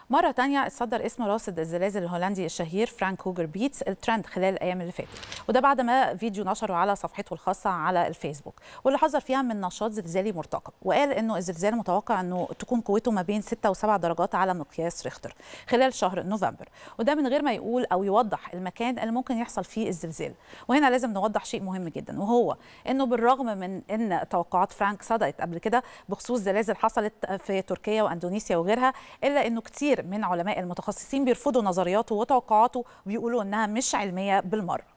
مرة تانية اتصدر اسم راصد الزلازل الهولندي الشهير فرانك هوجر بيتس الترند خلال الأيام اللي فاتت، وده بعد ما فيديو نشره على صفحته الخاصة على الفيسبوك، واللي حذر فيها من نشاط زلزالي مرتقب، وقال إنه الزلزال متوقع إنه تكون قوته ما بين 6 و7 درجات على مقياس ريختر خلال شهر نوفمبر، وده من غير ما يقول أو يوضح المكان اللي ممكن يحصل فيه الزلزال. وهنا لازم نوضح شيء مهم جدا، وهو إنه بالرغم من إن توقعات فرانك صدقت قبل كده بخصوص زلازل حصلت في تركيا وأندونيسيا وغيرها، إلا إنه كتير من علماء المتخصصين بيرفضوا نظرياته وتوقعاته وبيقولوا إنها مش علمية بالمرة.